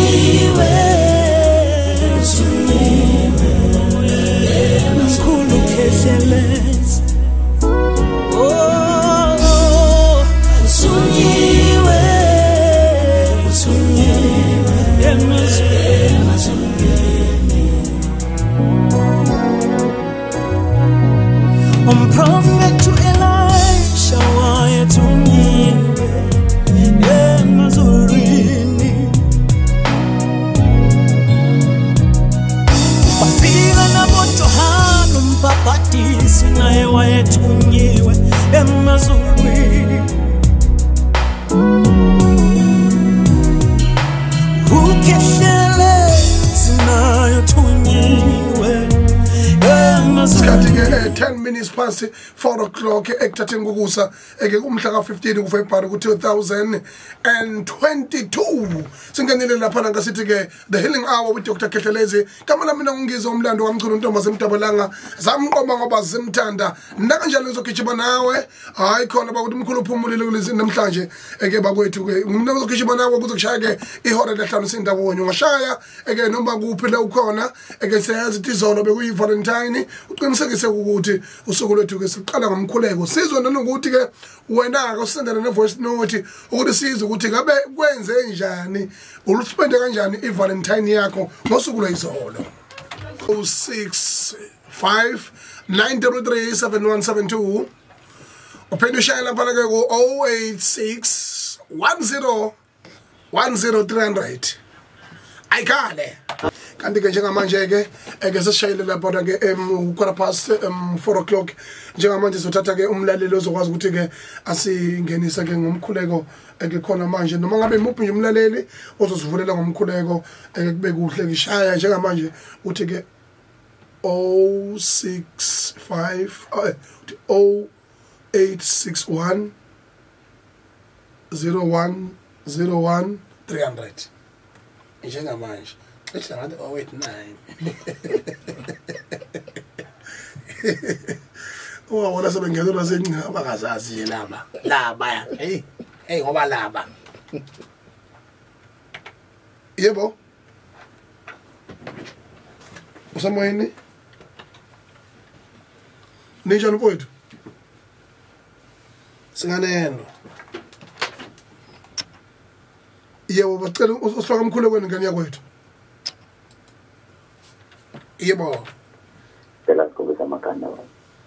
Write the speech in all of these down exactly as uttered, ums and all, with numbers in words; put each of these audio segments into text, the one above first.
usunyiwe usunyiwe mkhulu Khehlelezi oh usunyiwe usunyiwe um prophet to Elisha wayetunyiwe emazulwini wafika naboJohana umbhaphatisi naye wayetunyiwe emazulwini Khehlelezi naye tunyiwe ten minutes past four o'clock ekuthatheni kukusa eke kumhla ka fifteen kuFebruary ku two thousand twenty-two singenile lapha ngasithi ke the healing hour with Doctor Khehlelezi kamana mina ngizwe umlando wamchulu untombazi emdabalanga zamqoba ngoba zimthanda nakanjalo ngizogijima nawe hayi khona bakuthi umkhulu uphumulile kulezi namhlanje eke bakwethu ke mina ngizogijima nawe kuzokushaya ke ihora lehlanu sindawonye ngashaya eke noma kuphi la ukhona eke siyazi izolo bekuyi Valentine uqinisekise ukuthi usuku lwethu ke siqala ngomkhuleko sizwe nanokuthi ke wena ke usendele ne voice note ukuthi sizwe ukuthi ngabe kwenze njani uluspende kanjani iValentine yakho ngosuku lwezolo oh six five nine three three seven one seven two uphinde ushaya lapha ke ku oh eight six one zero one zero three hundred ayikale kanti ke njengamanje ke eke seshayile lapha ke em quarter past four o'clock njengamanje sothatha ke umlaleli ozokwazi ukuthi ke asingenisa ke ngomkhuleko eke khona manje noma ngabe imuphi nje umlaleli ozosivulela ngomkhuleko eke kube kuhle ngishaya njengamanje uthi ke oh six five oh eight six one zero one zero one three hundred njengamanje it's another oh eight nine. Oh, wala sabe ngezona sengaba kazazi laba. Laba. Hey. Hey ngoba laba. Yebo. Usamoyini? Ninjani mfowethu? Singaneno. Yebo bacela usifaka umkhulu kweni ngani yakwethu. Yebo. Phela sikubeka amaganda wami.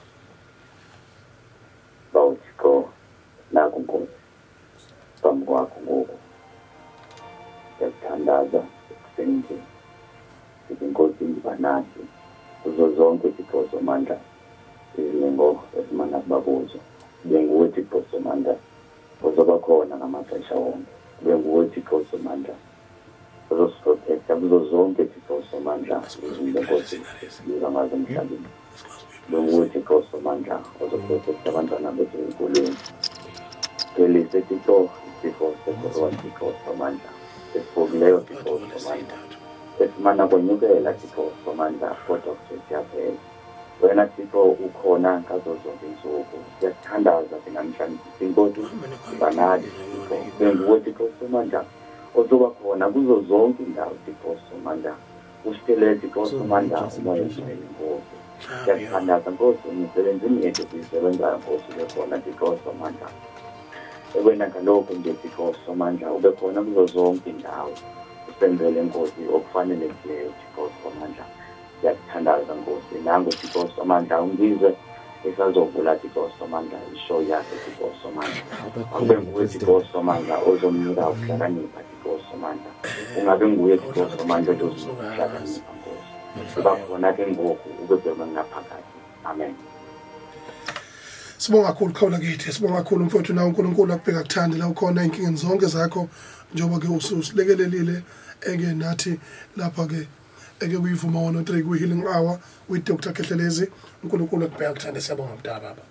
Bawuthiko nakunkosi. Phambi kwakho ngoku. Siyathandaza senze. Inkosi ibanathi kuzo zonke izipho zomandla. Izingo esimana kubabuzo. Benguwe izipho zomandla. Uzoba khona ngamaxesha wonke. Benguwe izipho zomandla. Uzosiprotecta kuzo zonke izipho zomandla. Inkosi izamaza emhlabeni. Benguwe izipho zomandla. Uzoprotecta abantwana bethu enkolweni. Kelise izipho izipho izipho zomandla. Esifokuleyo izipho zomandla. Esimana kwenyukela izipho zomandla kodwa kuseyaphela. Wena Thixo ukhona ngazo zonke insuku. Siyathandaza namhlanje inkosi ibanathi benguwe Thixo somandla. Ozoba khona kuzo zonke indawo Thixo somandla. Usithelele Thixo somandla umoya wenkosi. Siyathandaza Nkosi emsebenzini yethu sisebenzayo Nkosi ube khona Thixo somandla. Ekwena ngalokho nje Thixo somandla ube khona kuzo zonke indawo. Usenzele Nkosi okufanelekileyo Thixo somandla. Siyathandaza Nkosi nango Thixo somandla ungizwe esazovula Thixo somandla ishow yakhe Thixo somandla. Ube nguwe Thixo somandla ozomnika ukuhlakanipha Thixo somandla. Ungabe nguwe Thixo somandla ozokuhlakanipha Nkosi. Kuba khona ke ngoku ubebheka ngaphakathi. Amen. Sibonga kakhulu khawula kithi sibonga kakhulu mfowethu nawe uNkulunkulu akubheka kuthande la ukhona inkingeni zonke zakho njengoba ke ususilekelelile eke nathi lapha ke eke kuyivuma one oh three ku healing hour with Doctor Khehlelezi uNkulunkulu akubheka kuthande siyabonga mdala baba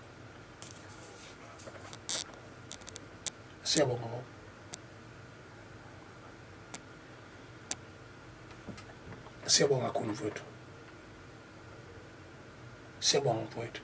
siyabonga siyabonga kakhulu mfowethu siyabonga mfowethu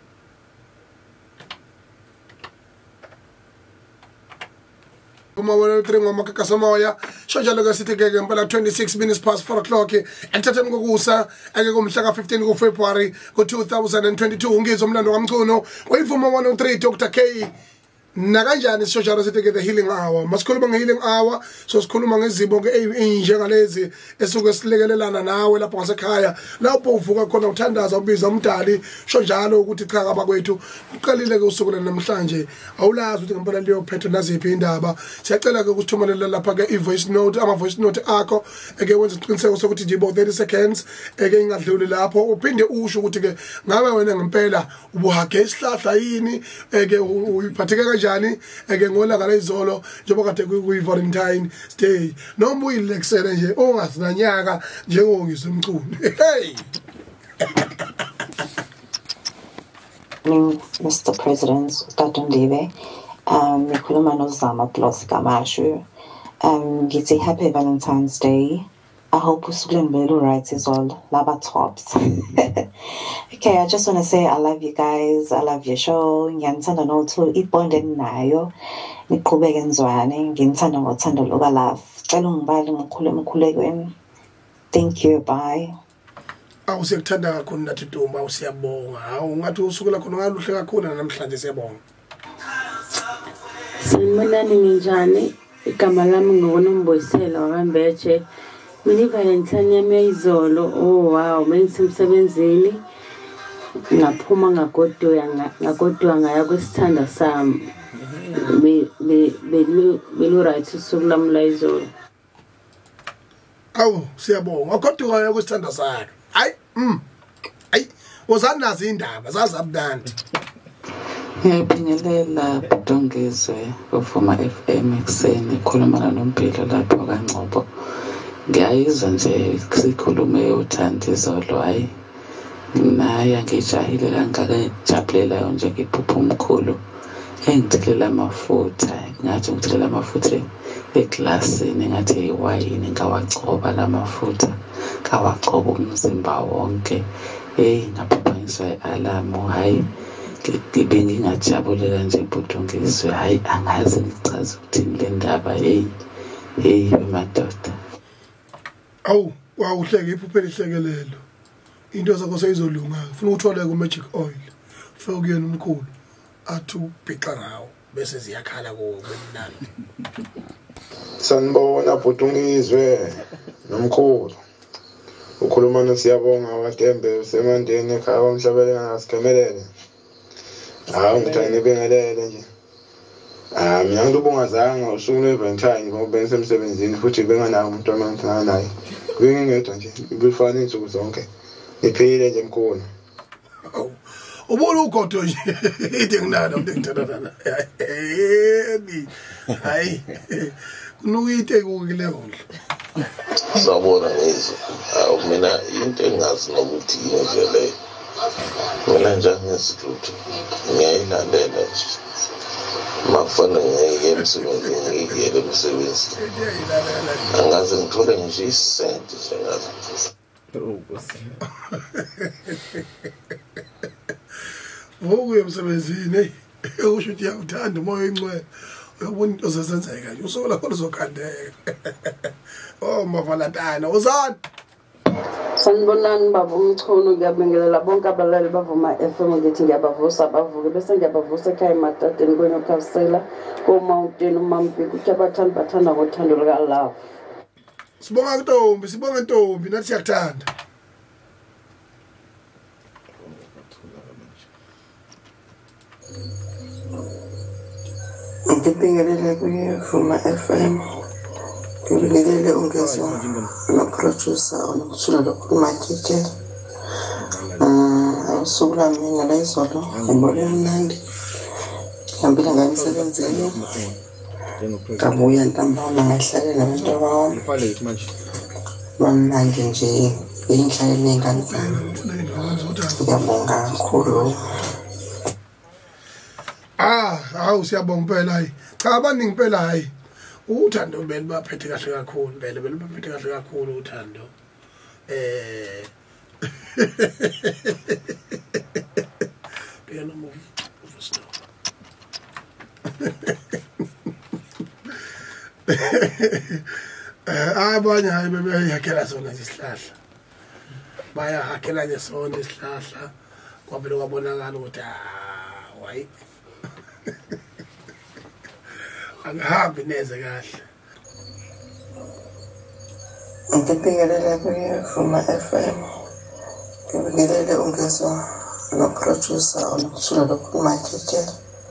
uma wena three ngomakaka samoya shojalo ke sithi ke ngempela twenty-six minutes past four o'clock ekuthatheni kokusa ake kumhla ka fifteen ku February ku two thousand twenty-two ngizwe umlando kamcuno uyivuma one oh three Doctor K na kanjani sishojalo sithi ke the healing hour masikhuluma nge-healing hour so sikhuluma ngezibo ke enjengalezi esuke silekelelana nawe lapho ngasekhaya lapho uvuka khona uthandaza ubiza umdali shojalo ukuthi cha abakwethu uqalile ke usuku namhlanje awulazi ukuthi ngempela leyo phetho naziphi indaba siyacela ke ukuthumelela lapha ke i-voice note ama voice note akho eke wenza isiqiniseko sokuthi nje about thirty seconds eke ingadluli lapho uphinde usho ukuthi ke ngabe wena ngempela ubuhage isihlahla yini eke uyiphatheke kanjani eke ngola ngale izolo njengoba kade kuyi Valentine Day noma uyilexele nje ongasinanyaka njengongizwe umculo hey Mister President Uthande um ngikhuluma noZama Plus Kamashu um ngithi happy Valentine's Day. I hope usukulembele right is all lava tops. Okay, I just want to say I love you guys. I love your show. Ngiyanithanda nothu ibonde nayo. Niqhubeke nizwane. Nginithanda ngothando loka love. Cela ungibali ngikhule emkhulekweni. Thank you. Bye. Awusekuthanda kakhulu nathi Ntombi awusiyabonga. Hawu ngathi usukela khona ngaluhle kakhulu namhlanje siyabonga. Sanibonani ninjani? Igama lami ngoNombuyisela wakambeche. Mina Valentine yami yayizolo oh wow bengisemsebenzini ngaphuma ngagodoya ngagodoya ngaya kwesithanda sami be be belu right usuku lami la izolo. Awu siyabonga agodoya kwesithanda sakhe hayi mm hayi uzanazi indaba zazabudandi. Ngiyaphinyelela Butongizwe kuvuma F M ekuseni khuluma noMphilo lapho kaNgcobo. Ngiyayizwa nje sikhulume uThande izolo hayi naye ngijahile kangaka jabulela nje ngiphupha umkhulu engithilela amafutha ngathi ngithilela amafutha eglasini ngathi iwayini ngawacoba lamafutha kawacoba umzimba wonke hey ngaphapanyiswa alamu hayi ngibe ngingajabulela nje Butongizwe hayi angazi ngichaza ukuthini le ndaba hey hey madoda. Awu wawuhleke iphuphela ihlekelelo into zakho seyizolunga ufuna uthole ku magic oil ufike kuyena umkhulu athi ubhixa ngawo bese ziyakhala kuwo kwenani. Sanibona Butongizwe nomkhulu ukhuluma nosiyabonga waTembe semandeni ekhaya umhlabele ngasikhemelele hawu ngithani bengelele nje ah mina ngibongazanga usuku lweValentine ngoba bengisemsebenzini futhi benganawo umuntu amangithana naye ngingedwa nje ngifana insuku zonke niphile nje mkhulu ubona ugodo nje ithi nginana ngithanda hayi hayi kunuyite kukile ondlo sabona ngizo awu mina into engazi nokuthi ngivele mina nje ngesithuthi ngiyayilandela nje mafana ngeke emsebenzini ngiyele emsebenzini angaze ngithole nje isenti sengathi Wokuya emsebenzini usho ukuthi uyawuthanda umoya engcwele uyabona into zezenzeka nje usuku lakho lizokhandeka. Oh mavalentine uzani Sanibonani baba umchuno ngiyabingelela bonke abalali bavuma F M ngithi ngiyabavusa abavuke bese ngiyabavusa ekhaya emadadeni kwenye uKhasela koMountain uMampiko ukuthi abathanda bathanda ngothando luka love. Sibonga Ntombi sibonga Ntombi nathi siyakuthanda. Ngibingelela kuyevuma F M ngibingelele ungezwa noproducer onokuthula lokumakethe um usuku lami ngala izolo ngibone mnandi ngihambile ngamsebenzini ngabuya ntambama ngahlale nabantu abami bamnandi nje ngiyinhlale ney'ngane zami ngiyabonga kakhulu. Ah, hawu siyabonga impela hayi. Cha abaningi impela hayi. Uthando bele baphethe kahle kakhulu vele bele baphethe kahle kakhulu uthando. Eh Piano move over stop. abanye hayi bebeyakhela sona isihlahla bayahakhela nje sona isihlahla kwavele kwabonakala ukuthi ah wayi angihambi neze kahle ngibingelela kwi-Vuma F M ngibingelele ungezwa no-producer onokuthula lokumakhethe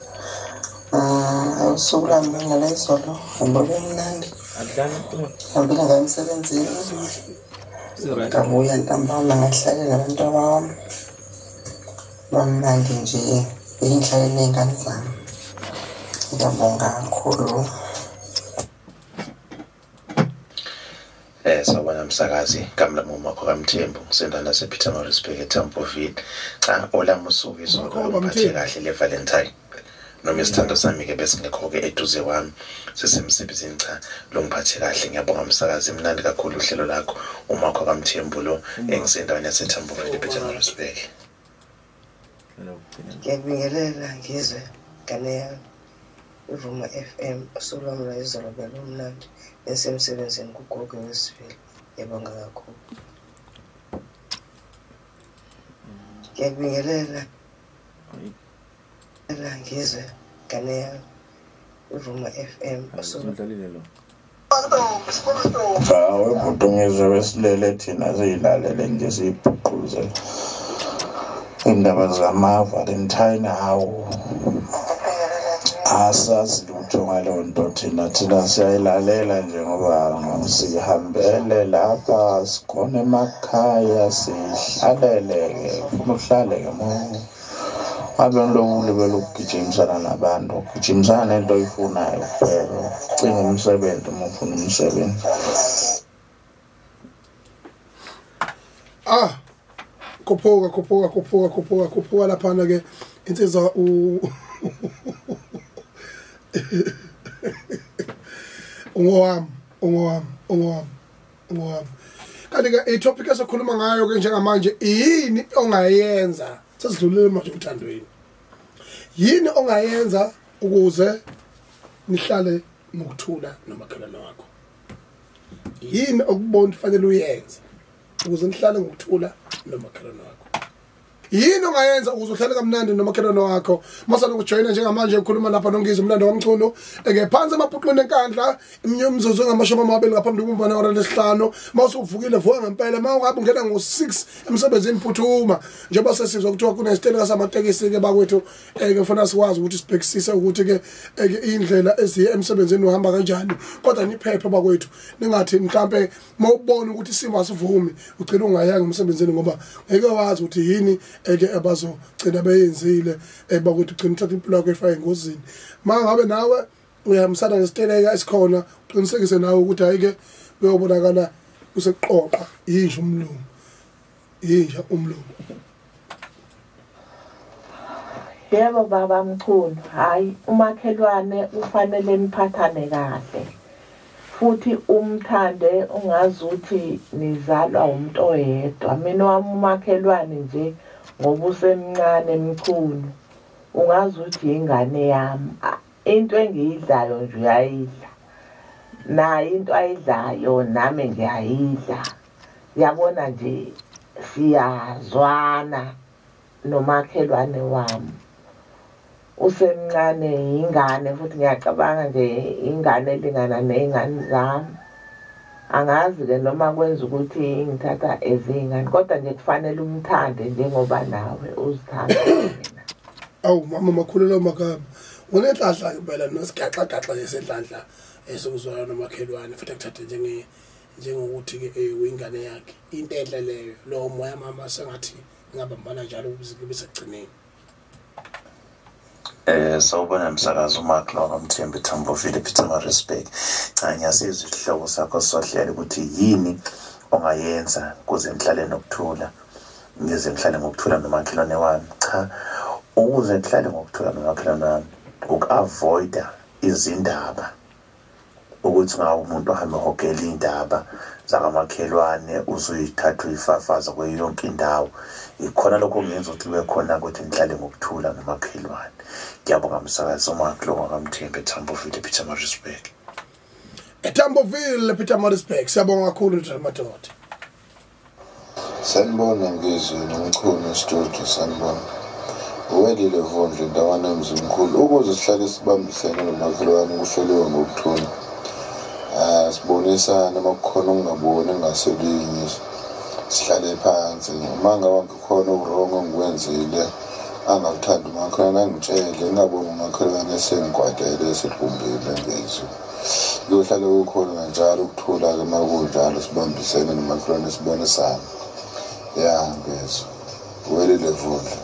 usuku lami ngala izolo ngibone mnandi ngihambile ngayo emsebenzini ngabuya ntambama ngahlalela abantu abami bamnandi nje bengihlale ney'ngane zami ngiyabonga kakhulu. Eh sawubona msakazi kamla Wakho kamthembu ngisendana sePietermaritzburg eTampoville cha olami usuku izolo ngiphathe kahle le Valentine noma isithando sami ke bese ngekho ke eduze wami sesemsebenzini cha lo ngiphathe kahle ngiyabonga msakazi mnandi kakhulu uhlelo lakho Wakho kamthembu lo engisendaweni yaseTampoville ePietermaritzburg. Ngiyabingelela ngizwe ngane Vuma F M usuku lwami la izolo belumnandi esemsebenzini kugogo wesivile yabonga kakhulu. Ngiyabingelela la ngizwe ngane Vuma F M usuku hawe butungizwe besilele thina siyilalele nje siyiphuquze indaba zama Valentine hawo asazi lutho ngalo nto thina thina siyayilalela nje ngoba sihambele lapha sikhona emakhaya sihlalele umhlale ke mo abantu lokule lokugijimsana nabantu gijimsana into oyifunayo kuphela cinga umsebenzi uma ufuna umsebenzi. ah kophoka kophoka kophoka kophoka kophoka lapha ke insizwa u ungowami ungowami ungowami ungowami kanti ke itopic esokhuluma ngayo ke njengamanje yini ongayenza sesidlulile manje uthandweni yini ongayenza ukuze nihlale ngokuthula nomakhelwane wakho yini okubona kufanele uyenze ukuze nihlale ngokuthula nomakhelwane wakho yini ongayenza ukuze uhlale kamnandi nomakhelwane wakho masana ukujoyina njengamanje ukhuluma lapha nongizwe umlando wamculo ngephansi emaphuqweni enkandla imnyomzuzu ngamashumi amabili ngaphambi kokumbana hora lesihlanu mawusuvukile vuka ngempela mawungabe ungena ngo six emsebenzini phuthuma njengoba sesizwa kuthiwa kunesiteleka samatekisi ke bakwethu ke ufuna sikwazi ukuthi sibhekisise ukuthi ke indlela eziye emsebenzini uhamba kanjani kodwa niphephe bakwethu ningathi mhlambe mawubona ukuthi isimo asivumi ugcina ungayanga emsebenzini ngoba ngeke wazi ukuthi yini eke abazogcina beyenzile bakuthi ugcina uthatha impilo yakho efaka engozini mangabe nawe uyamsana nesiteleka esikhona uqinisekise nawe ukuthi ayike uyobonakala useqoqa yinje umlungu yinje umlungu. Yebo baba mkhulu hayi umakhelwane ufanele niphathane kahle futhi umthande ungazuthi nizalwa umuntu oyedwa mina wami umakhelwane nje ngoba usemncane mkhulu ungazuthi ingane yami into engiyidlayo nje uyayidla nayo into ayidlayo nami ngiyayidla yabona nje siyazwana nomakhelwane wami usemncane ingane futhi ngiyacabanga nje ingane elingana nezingane zami angazi ke noma kwenza ukuthi ngithatha ezingane kodwa nje kufanele umthande njengoba nawe uzithanda mina. Awu mama makhulelo makama unenhlanhla impela nosigaxa gaxa lesenhlanhla esokuzwana nomakhelwane futhi akuthathe njenge njengokuthi ke uyingane yakhe into enhle leyo lo moya mama sengathi ngabambana njalo ukuze bese kugcineni. Eh sawubona msakazi uMakhelwane kamthembu eTampoville ePietermaritzburg cha ngiyasizwa isihloko sakho sohlelo ukuthi yini ongayenza kuze nihlale nokuthula ngize ngihlale ngokuthula nomakhelwane wami cha ukuze nihlale ngokuthula nomakhelwane wami ukuavoida izindaba ukuthi ngawo umuntu ohamba hogela indaba zakamakhelwane uzuyithatha uyifafaza kwe yonke indawo ikhona lokho ngenza ukuthi kube khona ukuthi nihlale ngokuthula nomakhelwane. Ngiyabonga msakazi uMakhelwane kamthembu eTampoville ePietermaritzburg. eTamboville Pietermaritzburg siyabonga kakhulu madoda. Sanibona ngizwe nomkhulu studio sanibona. Uwelile vondle ndawana emzimkhulu ukuze sihlale sibambisene nomakhelwane kuhleliwe ngokuthula. Ah sibonisana makukho ongaboni ngaselinye. Sihlale phansi manga wonke khona uwrongo ngikwenzile angathanda umakhelwane angitshele ngabona umakhelwane esengikwadele esigumbile ngizwe. Kuyohlala ukukhona kanjalo ukuthula ke makunjalo sibambisene nomakhelwane sibonisana. Yeah, ngizwe. Uwelile vondle.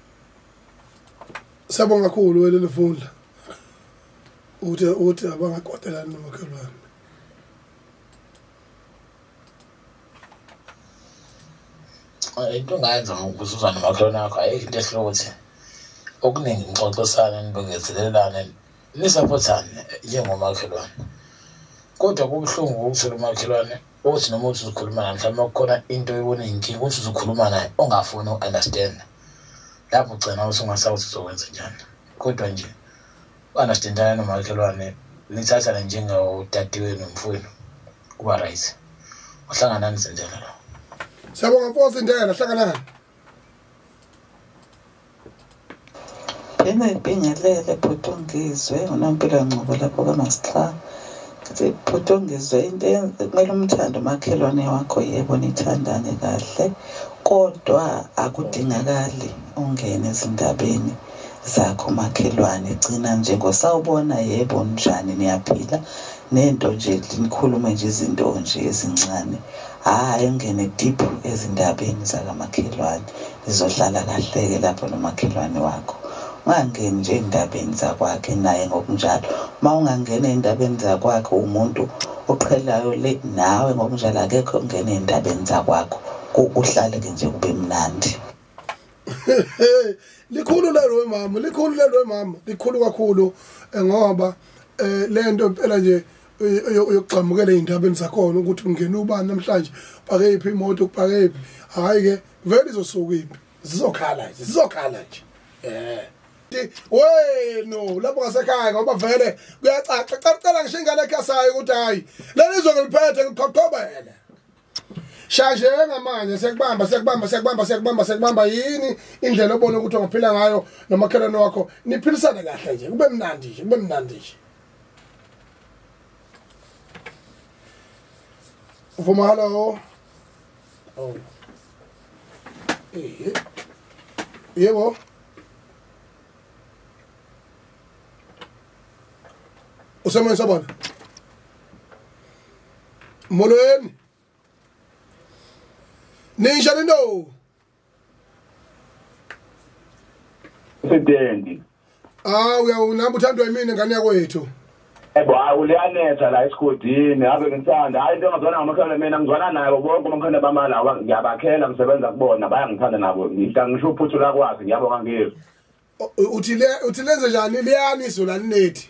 Sabonga kakhulu welele vundla. Uthi uthi abangakotelana nomakhelwane. Into ngayenza ngokuzuza nomakhelwane wakho ayikho into ehlothi okuningi ngixoxisana nibekezelelane nisaphothane njengomakhelwane. Kodwa kubuhlungu ukuthola umakhelwane othi noma uthi uzikhuluma naye mhlawumbe kukhona into oyibona inkinga uthi uzikhuluma naye ongafuni ukunderstand. Lapho ugcina uthi ungasawuthi uzokwenza njani. Kodwa nje u-understandana nomakhelwane nithathana njengawudadewenu nomfowenu kuba right. Uhlangana nizenjani lo? Siyabonga mfosi Ndela hlanganani. Yena ibingelele Bhotongizwe unampilo ngcobo lapho kaMasixha. Ngithi Bhotongizwe into kumele umthando umakhelwane wakho yebo nithandane kahle kodwa akudingakali ungene ezindabeni zakho makhelwane gcina nje ngosawubona yebo njani niyaphila nento nje nikhulume nje izinto nje ezincane hayi ungene deep ezindabeni zakamakhelwane nizohlala kahle ke lapho nomakhelwane wakho ungangeni nje indabeni zakwakhe naye ngokunjalo mawungangena endabeni zakwakhe umuntu oqhelayo le nawe ngokunjalo akekho ungena endabeni zakwakho uhlale ke nje kube mnandi. Likhulu lelo mama likhulu lelo mama likhulu kakhulu ngoba lento impela nje uyogxamukela indabeni zakhona ukuthi ungena ubani namhlanje pake iphi imoto kupake iphi hayi ke vele izosuka iphi zizokhala nje zizokhala nje eh weno lapho ngasekhaya ngoba vele kuyacaca cacela ngisho ingane ekhasayo ukuthi hayi lelizwe ngiliphethe ngiqhoqhobele shaje ngamanje sekubamba sekubamba sekubamba sekubamba sekubamba yini indlela obona ukuthi ungaphila ngayo nomakhelwane wakho niphilisane kahle nje kube mnandi nje kube mnandi nje. Vuma hello. Oh. Eh. Yebo. Usema sabona. Molweni. Ninjani no? President. Ah uyawunamba uthandwa yimini ngane yakwethu. Ebo awuliyanetha la esigodini abe ngithanda hayi into ngizona ngamakhelwane mina ngizwana nayo bonke amakhanda bamala ngiyabakhela ngisebenza kubona bayangithanda nabo ngihla ngisho uphuthu la kwazi ngiyabonga ngizwe. Uthi le uthi lenze njani liyani izola linethi?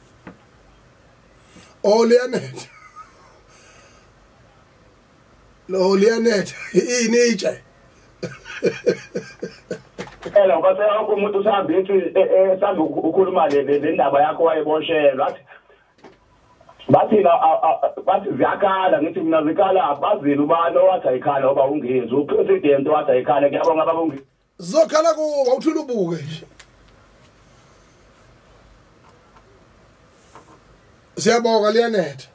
Oh liyanetha. Lo liyanetha initshe. Ela ngase yonke umuntu usahamba ethi esanda ukukhuluma le ndaba yakho wayeboshelwa athi bathi la bathi ziyakhala ngithi mina zikhala bazini ubani owathi ayikhala oba ungezi upresident owathi ayikhala ngiyabonga babongi zokhala kuba uthula ubuke nje. Siyabonga liyanetha.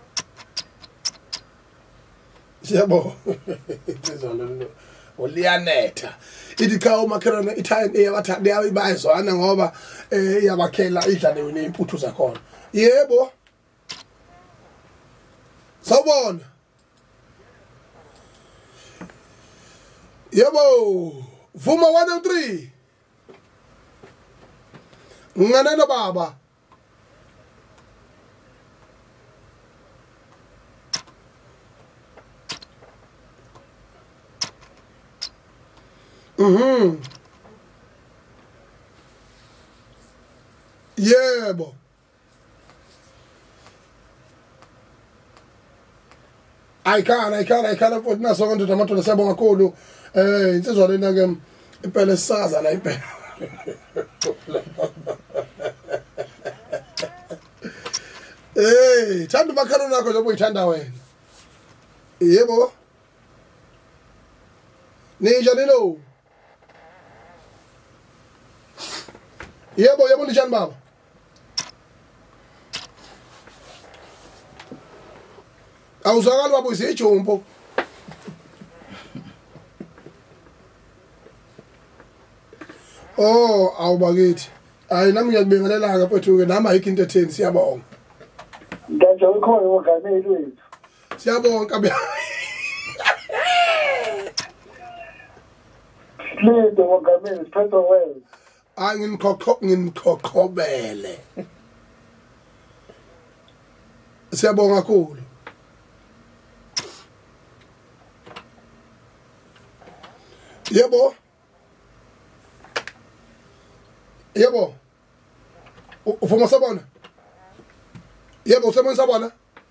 Siyabonga. Izolo uliyanetha. Ithi cha umakhelwane ithayini eyabathanda yabayizwana ngoba eh iyabakhela idlale wena imputhu zakhona. Yebo. Sawubona. Yebo. Vuma one oh three. Ngane no baba. Mhm. Yebo. I can I can I can futhi naso konke ndomathona siyabonga kakhulu eh insizwa lena ke impela sisaza la impela. Eh, thanda umakhelwane wakho njengoba uyithanda wena. Yebo. Ninjani lo? Yebo, yebo ninjani baba? Awuzwakali baba uzijumbo. Oh, awubakithi. Hayi nami ngiyakubingelela kaphethu ke nami ayikho into etheni siyabonga. Ngathi ukhona uNgameli wethu. Siyabonga be. Lindo uNgameli siphethe wena. Anginikhokho nginikhokobele. Siyabonga kakhulu. Yebo. Yebo. Ufuma sabona? Yebo, usebenza sabona?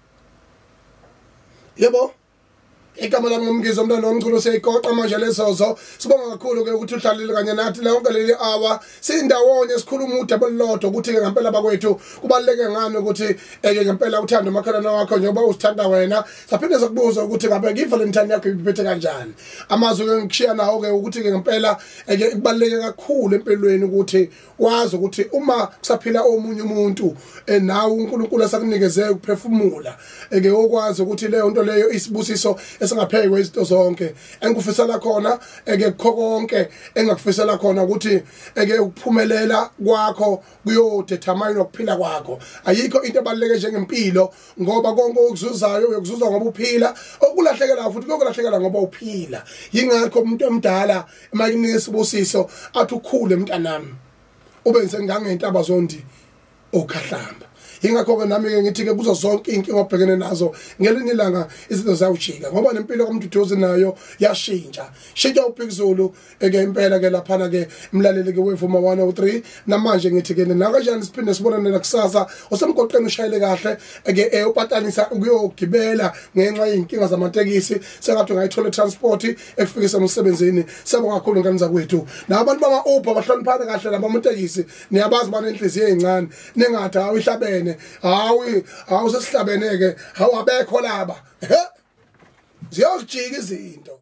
Yebo. Igama lami ngumngizo umntwana womculo seyigoqa manje lezozo. Sibonga kakhulu ke ukuthi uhlalile kanye nathi la yonke leli hour. Sindawonye sikhuluma udaba olulodwa ukuthi ke ngempela bakwethu kubaleke ngani ukuthi eke ngempela uthanda umakhelwane wakho njengoba usithanda wena. Saphinde sokubuza ukuthi ngabe ngivalentine yakho iphethe kanjani. Amazwi ke ngikushiya nawo ke ukuthi ke ngempela eke kubaleke kakhulu empilweni ukuthi wazi ukuthi uma kusaphila omunye umuntu nawe uNkulunkulu asakunikeze ukuphefumula eke okwazi ukuthi leyo nto leyo isibusiso esingaphekwe izinto zonke engikufisela khona eke konke engakufisela khona ukuthi eke ukuphumelela kwakho kuyodetermine ukuphila kwakho ayikho into ebaluleke njengempilo ngoba konke okuzuzayo uyokuzuza ngoba uphila okulahlekela futhi kokulahlekela ngoba uphila yingakho umuntu omdala emayinika isibusiso athi ukhule mntanami ube sengangentaba zondi okhahlamba ingakho ke nami ke ngithi ke kuzo zonke inkinga obhekene nazo ngelinye ilanga izinto zawujika ngoba nempilo komduduzi nayo yashintsha shintsha uphikizulu eke impela ke laphana ke imlaleli ke wevuma one oh three namanje ngithi ke nakanjani siphinde sibonane nakusasa osemgoqeni ushayele kahle eke upatanisa ukuyogibela ngenxa yinkinga zamatekisi sengathi ngayithola transport efikisa emsebenzini sebonga kakhulu ngani zakwethu nabantu bama Uber bahloniphana kahle labamatekisi niyabazi banenhliziyo ezincane ningathi awihlabene hawi awusesihlabeneke awabekho laba ziyojika izinto.